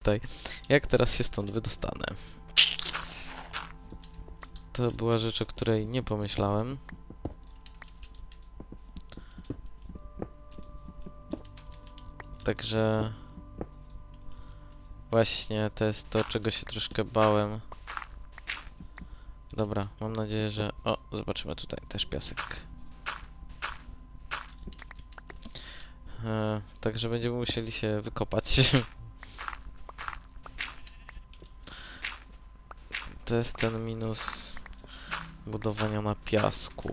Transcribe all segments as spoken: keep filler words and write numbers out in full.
tutaj. Jak teraz się stąd wydostanę? To była rzecz, o której nie pomyślałem. Także... Właśnie, to jest to, czego się troszkę bałem. Dobra, mam nadzieję, że... O, zobaczymy tutaj też piasek. E, także będziemy musieli się wykopać. To jest ten minus budowania na piasku.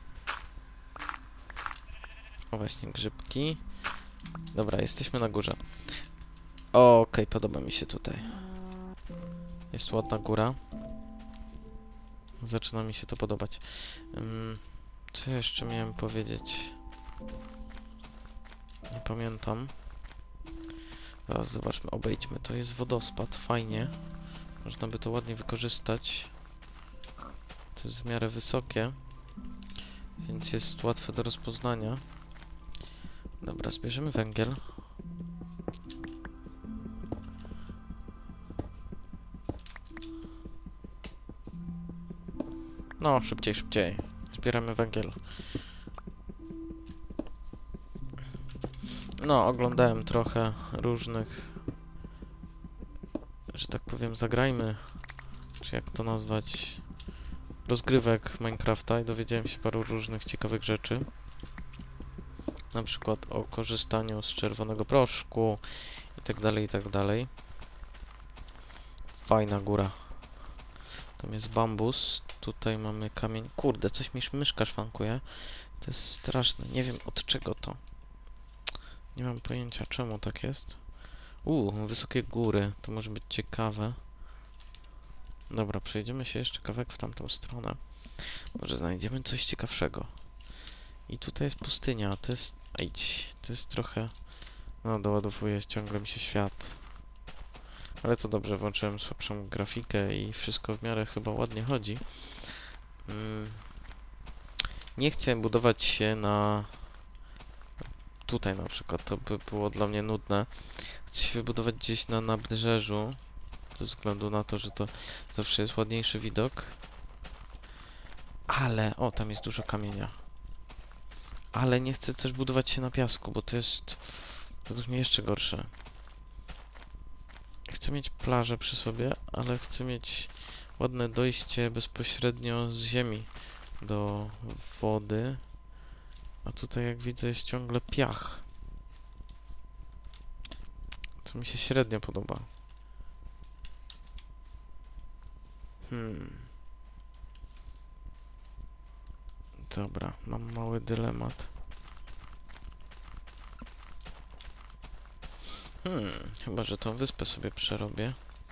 O, właśnie, grzybki. Dobra, jesteśmy na górze. Okej, okay, podoba mi się tutaj. Jest ładna góra. Zaczyna mi się to podobać. Um, co jeszcze miałem powiedzieć? Nie pamiętam. Zaraz zobaczmy, obejdźmy. To jest wodospad, fajnie. Można by to ładnie wykorzystać. To jest w miarę wysokie, więc jest łatwe do rozpoznania. Dobra, zbierzemy węgiel. No, szybciej, szybciej. Zbieramy węgiel. No, oglądałem trochę różnych, że tak powiem, zagrajmy, czy jak to nazwać, rozgrywek Minecrafta i dowiedziałem się paru różnych ciekawych rzeczy. Na przykład o korzystaniu z czerwonego proszku i tak dalej, i tak dalej. Fajna góra. Tam jest bambus. Tutaj mamy kamień. Kurde, coś mi myszka szwankuje. To jest straszne. Nie wiem od czego to. Nie mam pojęcia czemu tak jest. Uuu, wysokie góry. To może być ciekawe. Dobra, przejdziemy się jeszcze kawałek w tamtą stronę. Może znajdziemy coś ciekawszego. I tutaj jest pustynia. To jest... Idź. To jest trochę... No, doładowuje ciągle mi się świat. Ale to dobrze, włączyłem słabszą grafikę i wszystko w miarę chyba ładnie chodzi. Mm. Nie chcę budować się na... Tutaj na przykład, to by było dla mnie nudne. Chcę się wybudować gdzieś na nabrzeżu, ze względu na to, że to zawsze jest ładniejszy widok. Ale... O, tam jest dużo kamienia. Ale nie chcę też budować się na piasku, bo to jest według mnie jeszcze gorsze. Chcę mieć plażę przy sobie, ale chcę mieć ładne dojście bezpośrednio z ziemi do wody. A tutaj, jak widzę, jest ciągle piach. Co mi się średnio podoba. Hmm. Dobra, mam mały dylemat. Hmm, chyba że tą wyspę sobie przerobię.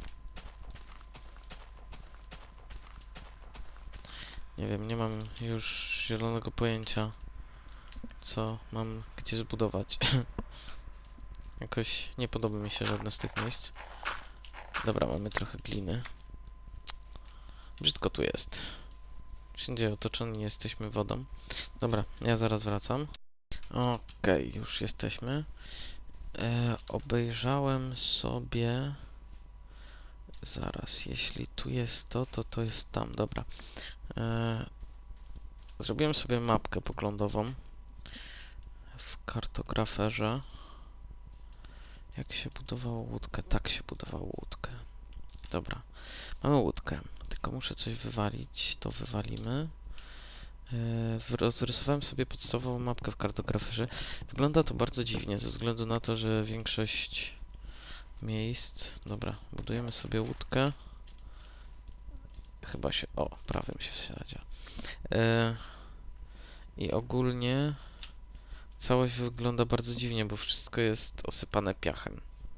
Nie wiem, nie mam już zielonego pojęcia, co mam gdzie zbudować. Jakoś nie podoba mi się żadne z tych miejsc. Dobra, mamy trochę gliny. Brzydko tu jest. Wszędzie otoczeni jesteśmy wodą. Dobra, ja zaraz wracam. Okej, okay, już jesteśmy. E, obejrzałem sobie... Zaraz, jeśli tu jest to, to to jest tam. Dobra. E, zrobiłem sobie mapkę poglądową w kartograferze. Jak się budowało łódkę? Tak się budowało łódkę. Dobra. Mamy łódkę. Tylko muszę coś wywalić. To wywalimy. Yy, rozrysowałem sobie podstawową mapkę w kartograferze. Wygląda to bardzo dziwnie, ze względu na to, że większość miejsc... Dobra, budujemy sobie łódkę. Chyba się... O, prawym się wsiadzie. Yy, I ogólnie całość wygląda bardzo dziwnie, bo wszystko jest osypane piachem.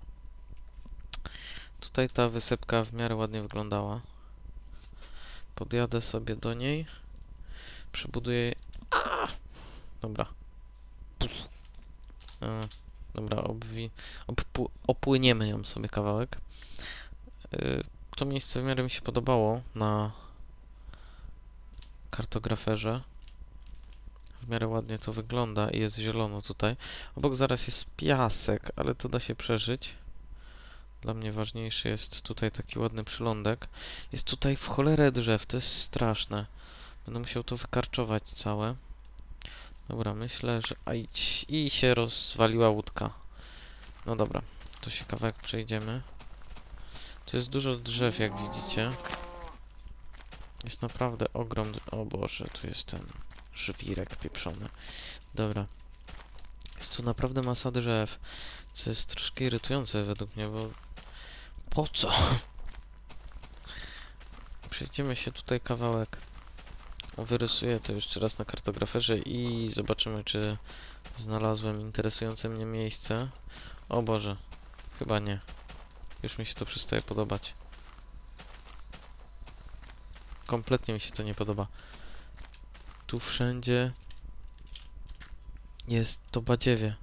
Tutaj ta wysepka w miarę ładnie wyglądała. Podjadę sobie do niej. Przebuduję... A! Dobra. E, dobra, obwi... Obpu... opłyniemy ją sobie kawałek. E, to miejsce w miarę mi się podobało na kartograferze. W miarę ładnie to wygląda i jest zielono tutaj. Obok zaraz jest piasek, ale to da się przeżyć. Dla mnie ważniejszy jest tutaj taki ładny przylądek. Jest tutaj w cholerę drzew, to jest straszne. Będę musiał to wykarczować całe. Dobra, myślę, że... Aj, i się rozwaliła łódka. No dobra, to się kawałek przejdziemy. Tu jest dużo drzew, jak widzicie. Jest naprawdę ogrom... O Boże, tu jest ten żwirek pieprzony. Dobra. Jest tu naprawdę masa drzew, co jest troszkę irytujące według mnie, bo... Po co? Przejdziemy się tutaj kawałek. Wyrysuję to jeszcze raz na kartograferze i zobaczymy, czy znalazłem interesujące mnie miejsce. O Boże, chyba nie. Już mi się to przestaje podobać. Kompletnie mi się to nie podoba. Tu wszędzie jest to badziewie.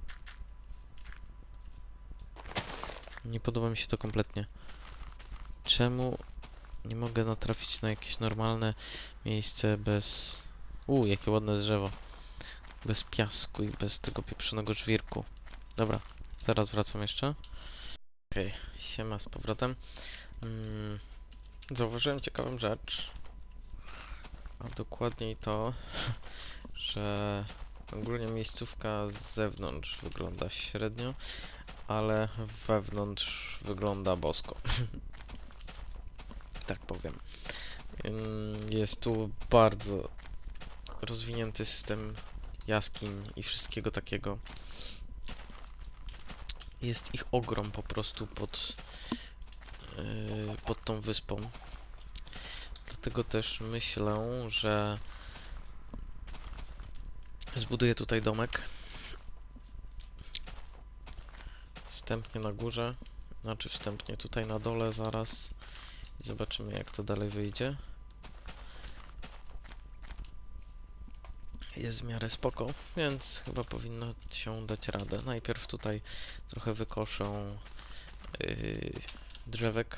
Nie podoba mi się to kompletnie. Czemu nie mogę natrafić na jakieś normalne miejsce bez... Uuu, jakie ładne drzewo. Bez piasku i bez tego pieprzonego żwirku. Dobra, zaraz wracam jeszcze. Okej, okay, siema z powrotem. Mm, zauważyłem ciekawą rzecz. A dokładniej to, że ogólnie miejscówka z zewnątrz wygląda średnio, ale wewnątrz wygląda bosko. Tak powiem. Jest tu bardzo rozwinięty system jaskiń i wszystkiego takiego. Jest ich ogrom po prostu pod, yy, pod tą wyspą. Dlatego też myślę, że zbuduję tutaj domek. Wstępnie na górze, znaczy wstępnie tutaj na dole zaraz. I zobaczymy, jak to dalej wyjdzie. Jest w miarę spoko, więc chyba powinno się dać radę. Najpierw tutaj trochę wykoszę yy, drzewek,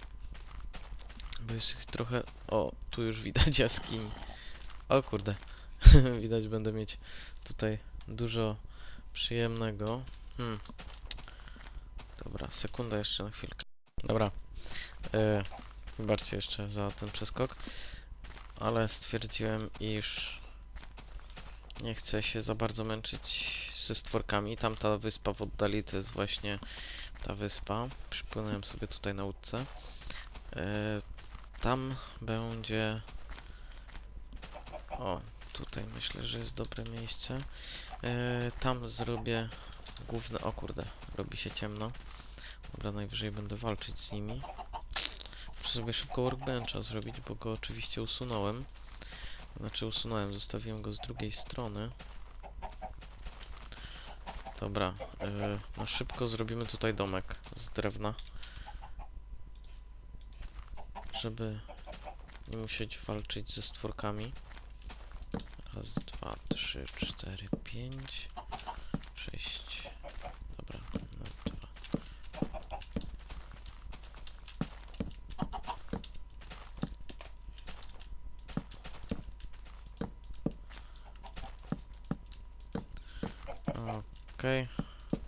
bo jest ich trochę... O, tu już widać jaskiń. O kurde, widać, będę mieć tutaj dużo przyjemnego. Hmm. Dobra, sekunda jeszcze na chwilkę. Dobra, yy, wybaczcie jeszcze za ten przeskok, ale stwierdziłem, iż nie chcę się za bardzo męczyć ze stworkami. Tamta wyspa w oddali to jest właśnie ta wyspa. Przypłynąłem sobie tutaj na łódce. E, tam będzie... O, tutaj myślę, że jest dobre miejsce. E, tam zrobię główne... O kurde, robi się ciemno. Dobra, najwyżej będę walczyć z nimi. Muszę sobie szybko workbencha zrobić, bo go oczywiście usunąłem. Znaczy usunąłem, zostawiłem go z drugiej strony. Dobra, yy, no szybko zrobimy tutaj domek z drewna, żeby nie musieć walczyć ze stworkami. Raz, dwa, trzy, cztery, pięć, sześć. Dobra, raz, dwa. Okej. Okay.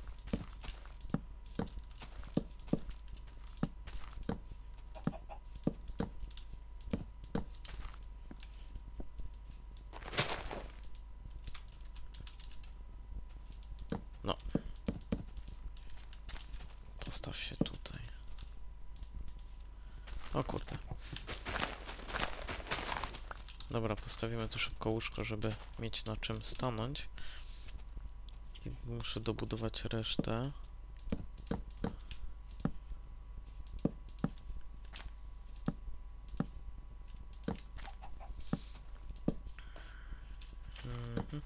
No. Postaw się tutaj. O kurde. Dobra, postawimy tu szybko łóżko, żeby mieć na czym stanąć. I muszę dobudować resztę. Mhm.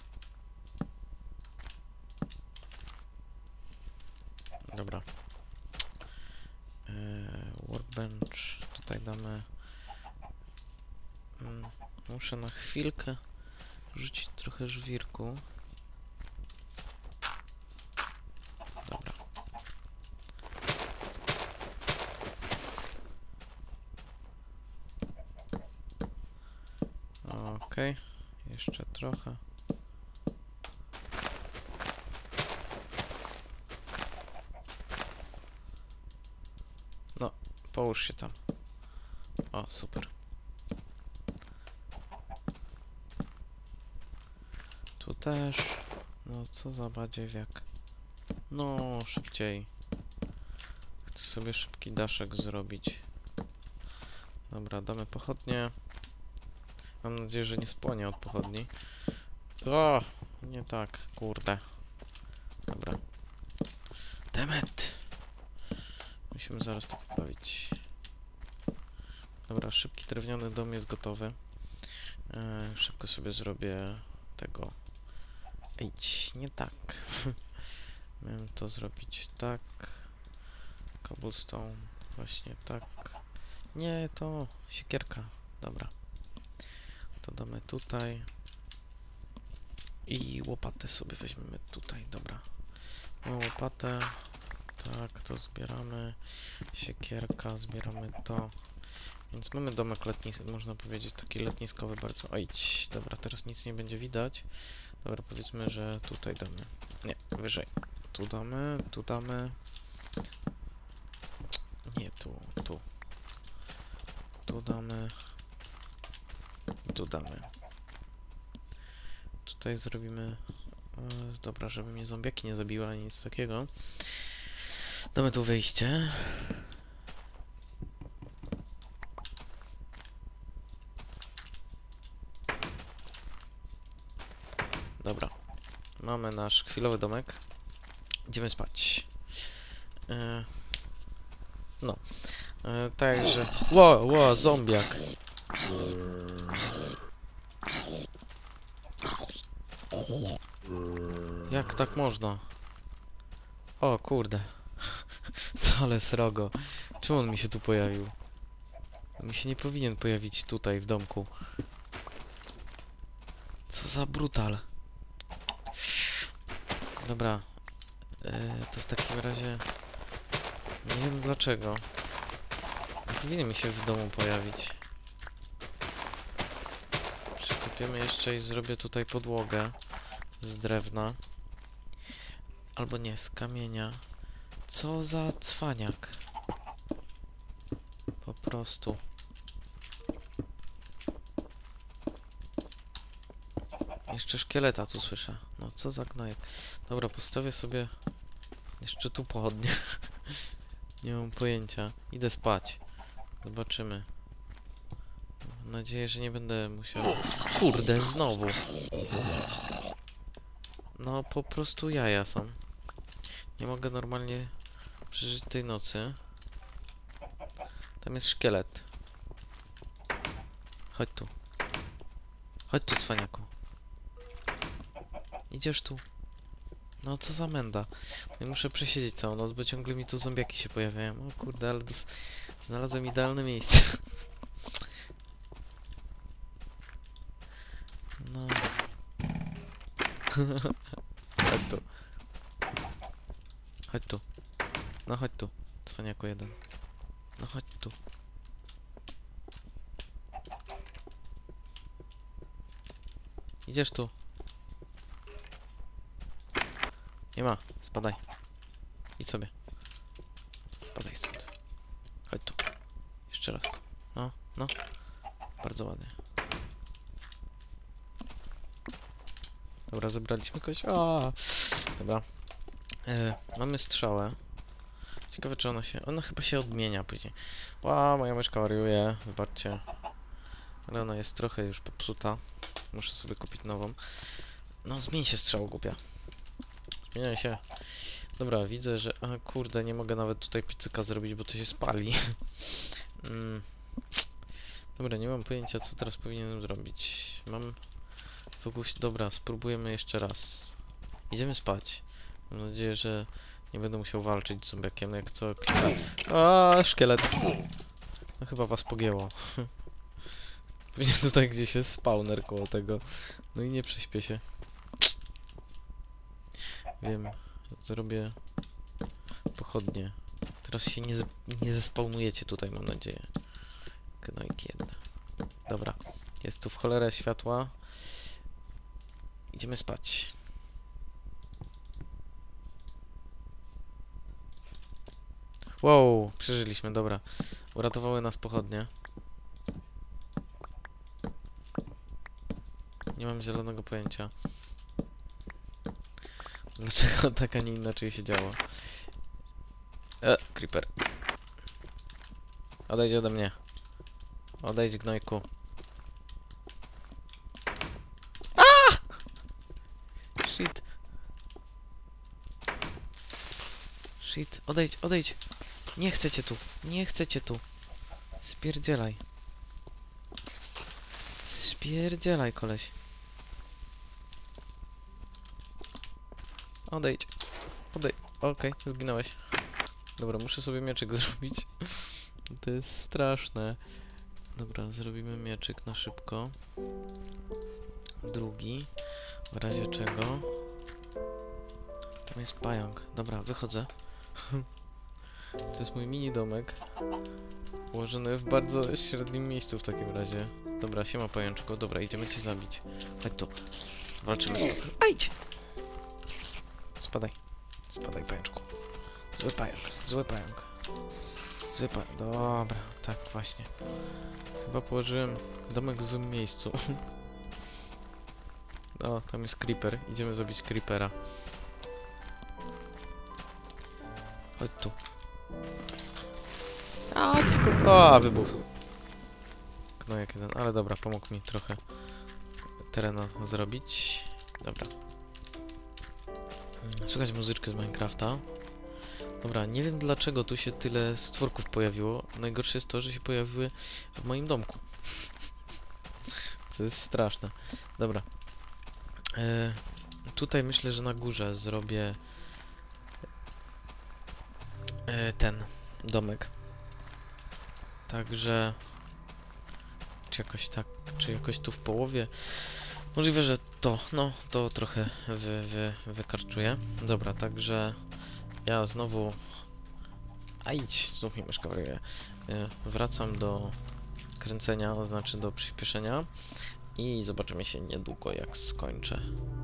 Dobra. Eee, workbench. Tutaj damy... Mm, muszę na chwilkę rzucić trochę żwirku. Dobra. Okej. Okay. Jeszcze trochę. No, połóż się tam. O, super. Tu też. No, co za badziewiak. No, szybciej. Chcę sobie szybki daszek zrobić. Dobra, damy pochodnie. Mam nadzieję, że nie spłonie od pochodni. O, nie tak, kurde. Dobra. Demet! Musimy zaraz to poprawić. Dobra, szybki drewniany dom jest gotowy. E, szybko sobie zrobię tego. Idź, nie tak. Miałem to zrobić tak. Cobblestone, właśnie tak. Nie, to siekierka. Dobra. To damy tutaj. I łopatę sobie weźmiemy tutaj, dobra. Mamy łopatę. Tak, to zbieramy. Siekierka, zbieramy to. Więc mamy domek letniskowy, można powiedzieć, taki letniskowy bardzo. O, idź. Dobra, teraz nic nie będzie widać. Dobra, powiedzmy, że tutaj damy. Nie, wyżej. Tu damy, tu damy. Nie, tu, tu. Tu damy. Tu damy. Tutaj zrobimy... E, dobra, żeby mnie zombiaki nie zabiły, ani nic takiego. Damy tu wejście. Dobra. Mamy nasz chwilowy domek. Idziemy spać. E, no. E, także... Ło, ło, zombiak. Jak tak można? O kurde. Ale srogo. Czemu on mi się tu pojawił? On mi się nie powinien pojawić tutaj w domku. Co za brutal. Dobra. E, to w takim razie... Nie wiem dlaczego. Nie powinien mi się w domu pojawić. Przekopiemy jeszcze i zrobię tutaj podłogę z drewna. Albo nie, z kamienia. Co za cwaniak. Po prostu. Jeszcze szkieleta tu słyszę. No co za gnojek. Dobra, postawię sobie jeszcze tu pochodnie. Nie mam pojęcia. Idę spać. Zobaczymy. Mam nadzieję, że nie będę musiał... Kurde, znowu. No po prostu jaja są. Nie mogę normalnie przeżyć tej nocy. Tam jest szkielet. Chodź tu. Chodź tu, cwaniaku. Idziesz tu. No co za menda. Ja muszę przesiedzieć całą noc, bo ciągle mi tu zombiaki się pojawiają. O kurde, ale znalazłem idealne miejsce. No. Chodź tu. Chodź tu. No chodź tu, cwaniaku jeden. No chodź tu. Idziesz tu. Nie ma, spadaj. Idź sobie. Spadaj stąd. Chodź tu. Jeszcze raz. No, no. Bardzo ładnie. Dobra, zebraliśmy kogoś. A, dobra. E, mamy strzałę. Ciekawe, czy ona się... Ona chyba się odmienia później. Ła, moja myszka wariuje. Wybaczcie. Ale ona jest trochę już popsuta. Muszę sobie kupić nową. No, zmień się strzał, głupia. Zmieniaj się. Dobra, widzę, że... A, kurde, nie mogę nawet tutaj piecyka zrobić, bo to się spali. mm. Dobra, nie mam pojęcia, co teraz powinienem zrobić. Mam... Wokół... Dobra, spróbujemy jeszcze raz. Idziemy spać. Mam nadzieję, że nie będę musiał walczyć z zombiakiem, jak co... A, szkielet. No chyba was pogięło. Pewnie tutaj gdzieś jest spawner koło tego. No i nie prześpię się. Wiem. Zrobię pochodnie. Teraz się nie, nie zespawnujecie tutaj, mam nadzieję. Gnojki jedne. Dobra. Jest tu w cholerę światła. Idziemy spać. Wow, przeżyliśmy, dobra. Uratowały nas pochodnie. Nie mam zielonego pojęcia. Dlaczego tak, a nie inaczej się działo? E, creeper. Odejdź ode mnie. Odejdź, gnojku. A! Shit. Shit, odejdź, odejdź. Nie chcecie tu, nie chcecie tu. Spierdzielaj. Spierdzielaj, koleś. Odejdź. Odejdź. Okej, okay, zginąłeś. Dobra, muszę sobie mieczyk zrobić. To jest straszne. Dobra, zrobimy mieczyk na szybko. Drugi. W razie czego. Tam jest pająk. Dobra, wychodzę. To jest mój mini domek. Ułożony w bardzo średnim miejscu w takim razie. Dobra, siema pajączko. Dobra, idziemy cię zabić. Chodź tu. Walczymy z tobą. Ajdź! Spadaj. Spadaj, pajączku. Zły pająk. Zły pająk. Zły pająk. Dobra, tak właśnie. Chyba położyłem domek w złym miejscu. O, tam jest creeper. Idziemy zabić creepera. Chodź tu. A, tylko... O, wybuch. Gnojek jeden, ale dobra, pomógł mi trochę terenu zrobić. Dobra. Słychać muzyczkę z Minecrafta. Dobra, nie wiem dlaczego tu się tyle stworków pojawiło. Najgorsze jest to, że się pojawiły w moim domku. Co jest straszne. Dobra. E, tutaj myślę, że na górze zrobię e, ten domek. Także... Czy jakoś tak, czy jakoś tu w połowie? Możliwe, że to, no, to trochę wy, wy, wykarczuję. Dobra, także ja znowu... A idź, znów mi myszka wariuje. Wracam do kręcenia, znaczy do przyspieszenia i zobaczymy się niedługo, jak skończę.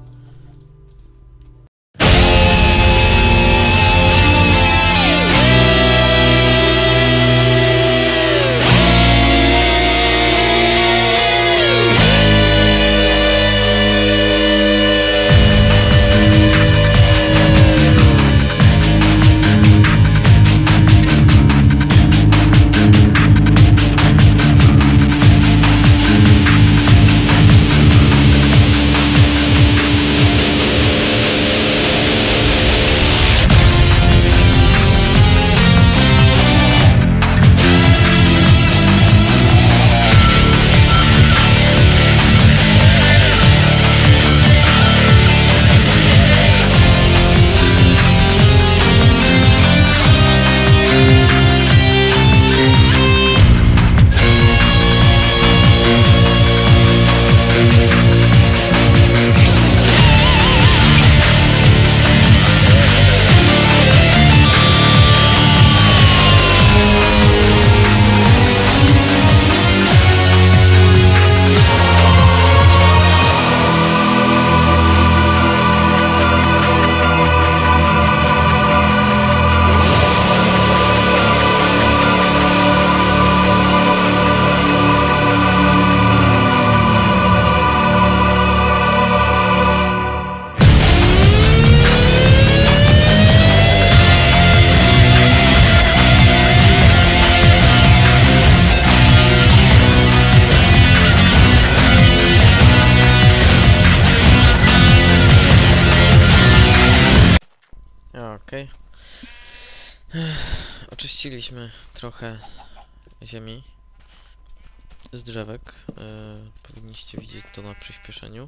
Okej. Okay. Oczyściliśmy trochę ziemi z drzewek. Yy, powinniście widzieć to na przyspieszeniu.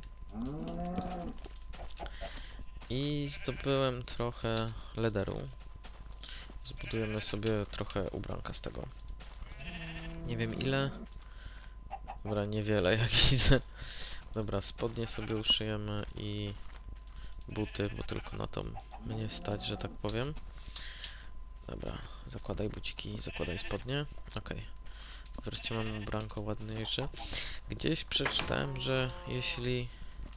I zdobyłem trochę lederu. Zbudujemy sobie trochę ubranka z tego. Nie wiem ile. Dobra, niewiele jak widzę. Dobra, spodnie sobie uszyjemy i buty, bo tylko na to mnie stać, że tak powiem. Dobra, zakładaj buciki, zakładaj spodnie. Okej. Okay. Wreszcie mam ubranko ładniejsze. Gdzieś przeczytałem, że jeśli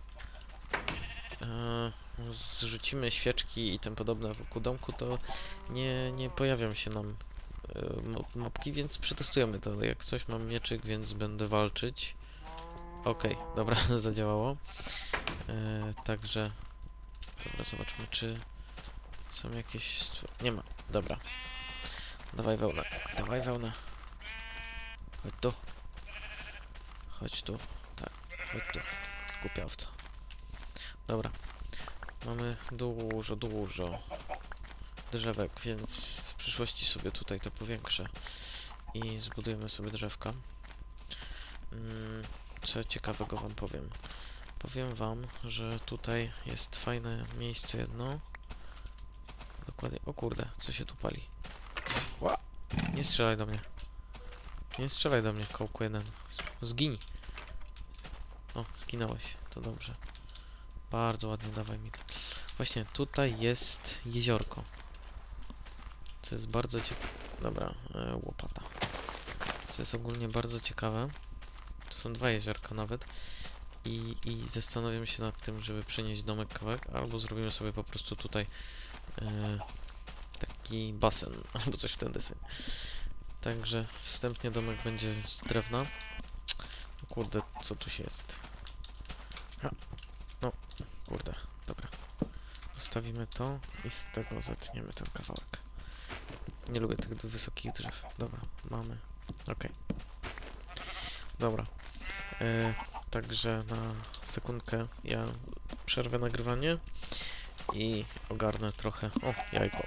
e, zrzucimy świeczki i tym podobne wokół domku, to nie, nie pojawią się nam y, mopki, więc przetestujemy to. Jak coś, mam mieczyk, więc będę walczyć. Okej, okay, dobra, zadziałało. E, także... Dobra, zobaczmy, czy są jakieś... Nie ma, dobra. Dawaj wełnę, dawaj wełnę. Chodź tu. Chodź tu, tak, chodź tu. Głupia owca. Dobra. Mamy dużo, dużo drzewek, więc w przyszłości sobie tutaj to powiększę. I zbudujemy sobie drzewka. Hmm, co ciekawego wam powiem. Powiem wam, że tutaj jest fajne miejsce jedno. Dokładnie. O kurde, co się tu pali? Ła! Nie strzelaj do mnie. Nie strzelaj do mnie, kołku jeden. Zgiń. O, zginąłeś. To dobrze. Bardzo ładnie, dawaj mi to. Właśnie, tutaj jest jeziorko. Co jest bardzo ciekawe. Dobra, e, łopata. Co jest ogólnie bardzo ciekawe. To są dwa jeziorka nawet. I, i zastanawiam się nad tym, żeby przenieść domek kawałek, albo zrobimy sobie po prostu tutaj e, taki basen, albo coś w ten deseń. Także wstępnie domek będzie z drewna. O kurde, co tu się jest? Ha. No, kurde, dobra. Zostawimy to i z tego zetniemy ten kawałek. Nie lubię tych wysokich drzew. Dobra, mamy. Okej. Okay. Dobra. E, także na sekundkę ja przerwę nagrywanie i ogarnę trochę... O, jajko.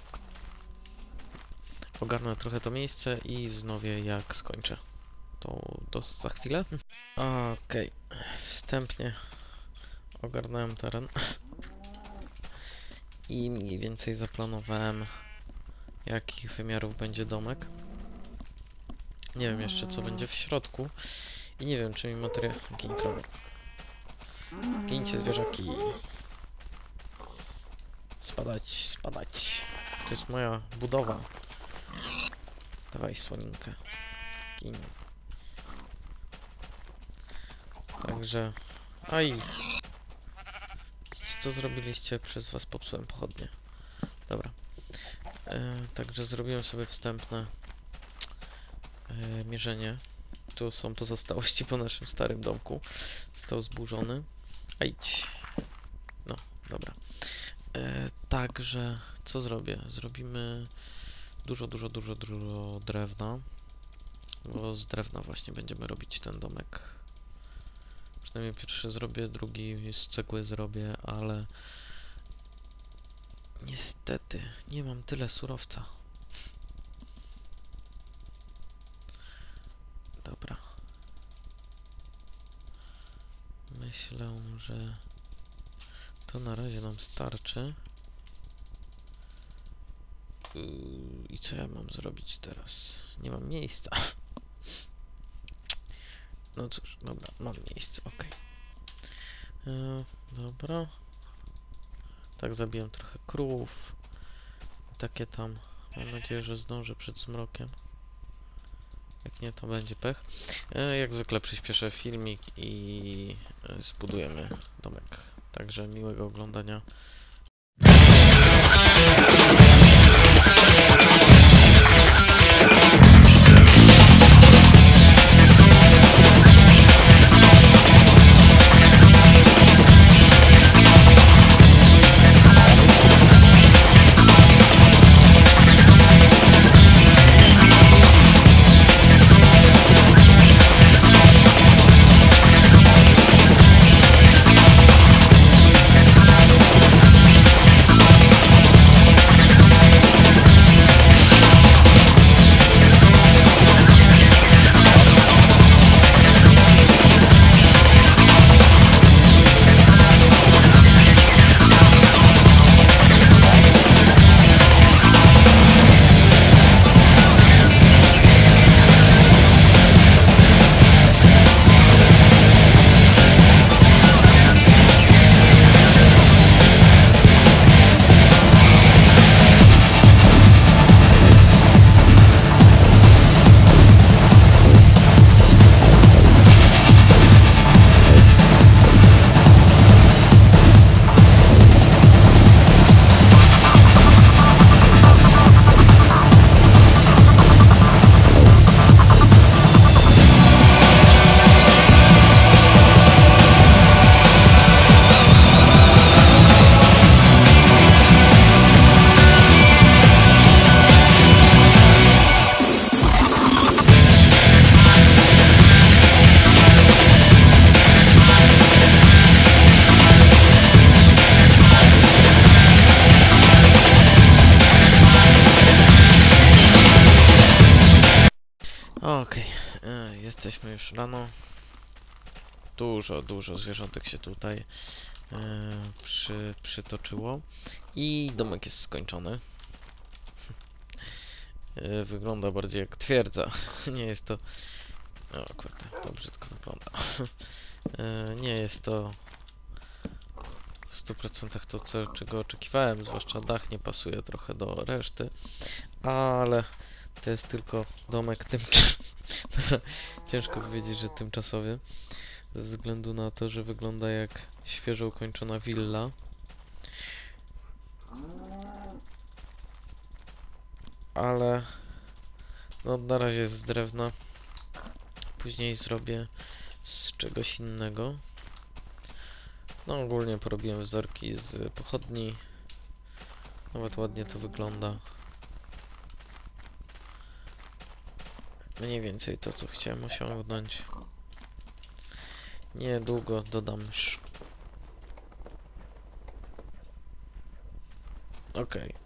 Ogarnę trochę to miejsce i wznowię jak skończę. To, to za chwilę. Okej. Okay. Wstępnie ogarnąłem teren. I mniej więcej zaplanowałem, jakich wymiarów będzie domek. Nie wiem jeszcze, co będzie w środku. I nie wiem, czy mi materiał... Gin krowy. Gincie zwierzaki. Spadać, spadać. To jest moja budowa. Dawaj słoninkę. Gin. Także... Aj! Co zrobiliście? Przez was popsułem pochodnie. Dobra. E, także zrobiłem sobie wstępne e, mierzenie. Tu są pozostałości po naszym starym domku. Został zburzony. A idź. No, dobra. E, także, co zrobię? Zrobimy dużo, dużo, dużo, dużo drewna. Bo z drewna właśnie będziemy robić ten domek. Przynajmniej pierwszy zrobię, drugi z cegły zrobię, ale... Niestety, nie mam tyle surowca. Dobra. Myślę, że to na razie nam starczy. Yy, I co ja mam zrobić teraz? Nie mam miejsca. No cóż, dobra, mam miejsce, ok. Yy, dobra. Tak, zabiłem trochę krów. Takie tam. Mam nadzieję, że zdążę przed zmrokiem. Jak nie, to będzie pech. E, jak zwykle przyspieszę filmik i e, zbudujemy domek. Także miłego oglądania. Okej, e, jesteśmy już rano. Dużo, dużo zwierzątek się tutaj e, przy, przytoczyło. I domek jest skończony. E, wygląda bardziej jak twierdza. Nie jest to... O kurde, to brzydko wygląda. E, nie jest to w stu procentach to, co, czego oczekiwałem. Zwłaszcza dach nie pasuje trochę do reszty. Ale to jest tylko domek tymczasowy. Ciężko powiedzieć, że tymczasowy. Ze względu na to, że wygląda jak świeżo ukończona willa. Ale no na razie jest z drewna. Później zrobię z czegoś innego. No ogólnie porobiłem wzorki z pochodni. Nawet ładnie to wygląda. Mniej więcej to, co chciałem osiągnąć. Niedługo dodam już. Okej. Okay.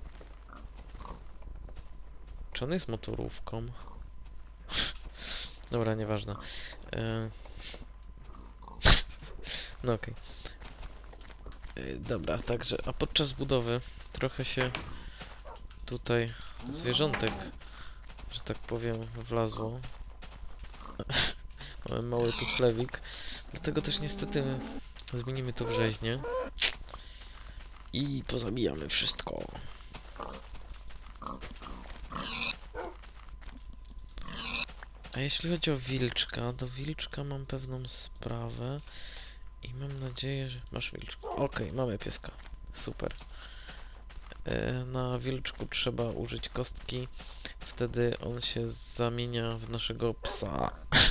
Czy on jest motorówką? Dobra, nieważne. E... No okej. Okay. E, dobra, także, a podczas budowy trochę się tutaj zwierzątek, że tak powiem, wlazło. Mamy mały tu chlewik. Dlatego też niestety zmienimy to w rzeźnię. I pozabijamy wszystko. A jeśli chodzi o wilczka, do wilczka mam pewną sprawę. I mam nadzieję, że... Masz wilczka. Okej, okay, mamy pieska. Super. E, na wilczku trzeba użyć kostki. Wtedy on się zamienia w naszego psa.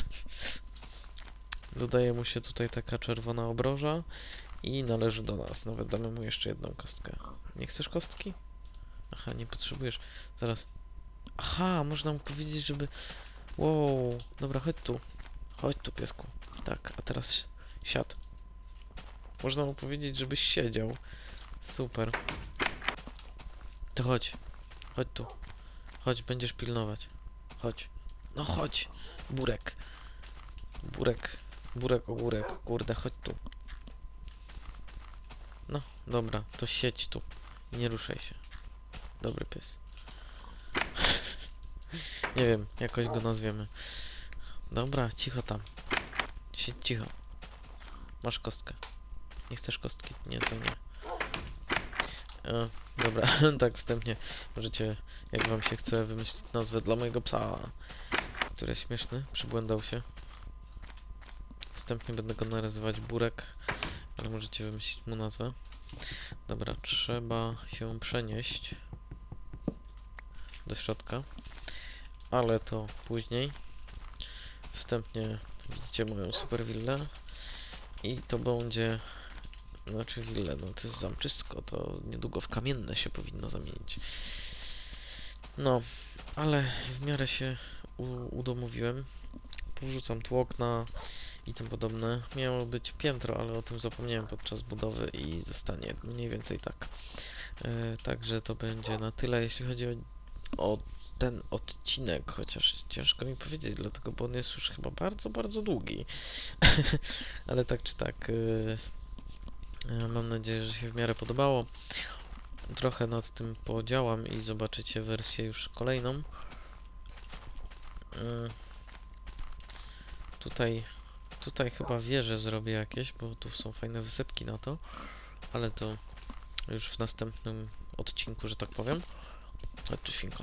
Dodaje mu się tutaj taka czerwona obroża. I należy do nas. Nawet damy mu jeszcze jedną kostkę. Nie chcesz kostki? Aha, nie potrzebujesz. Zaraz. Aha, można mu powiedzieć, żeby... Wow, dobra, chodź tu. Chodź tu, piesku. Tak, a teraz siadł. Można mu powiedzieć, żebyś siedział. Super. To chodź. Chodź tu. Chodź, będziesz pilnować. Chodź. No chodź. Burek. Burek. Burek, ogórek. Kurde, chodź tu. No, dobra, to siedź tu. Nie ruszaj się. Dobry pies. Nie wiem, jakoś go nazwiemy. Dobra, cicho tam. Siedź cicho. Masz kostkę. Nie chcesz kostki? Nie, to nie. E, dobra, tak wstępnie możecie, jak wam się chce, wymyślić nazwę dla mojego psa, który jest śmieszny, przybłędał się. Wstępnie będę go nazywać Burek, ale możecie wymyślić mu nazwę. Dobra, trzeba się przenieść do środka, ale to później. Wstępnie widzicie moją super willę i to będzie, znaczy willę, no to jest zamczysko, to niedługo w kamienne się powinno zamienić. No, ale w miarę się udomowiłem. Powrzucam tu okna i tym podobne. Miało być piętro, ale o tym zapomniałem podczas budowy i zostanie mniej więcej tak. E, także to będzie na tyle, jeśli chodzi o, o ten odcinek, chociaż ciężko mi powiedzieć, dlatego, bo on jest już chyba bardzo, bardzo długi. Ale tak czy tak, e, mam nadzieję, że się w miarę podobało. Trochę nad tym podziałam i zobaczycie wersję już kolejną. E, tutaj Tutaj chyba wieże zrobię jakieś, bo tu są fajne wysepki na to, ale to już w następnym odcinku, że tak powiem. Chodź tu, świnko.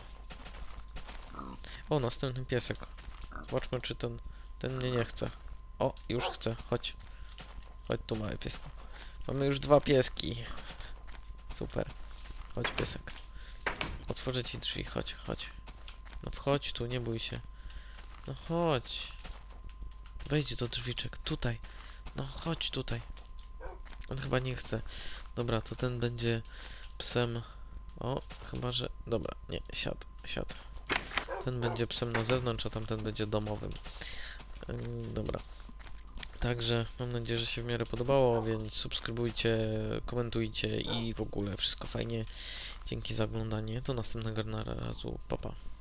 O, następny piesek. Zobaczmy, czy ten, ten mnie nie chce. O, już chce. Chodź. Chodź tu, mały piesku. Mamy już dwa pieski. Super. Chodź, piesek. Otworzę ci drzwi. Chodź, chodź. No wchodź tu, nie bój się. No chodź. Wejdź do drzwiczek. Tutaj. No chodź tutaj. On chyba nie chce. Dobra, to ten będzie psem. O, chyba że... Dobra, nie, siad, siad. Ten będzie psem na zewnątrz, a tamten będzie domowym. Ym, dobra. Także mam nadzieję, że się w miarę podobało, więc subskrybujcie, komentujcie i w ogóle wszystko fajnie. Dzięki za oglądanie. Do następnego razu. Pa, pa.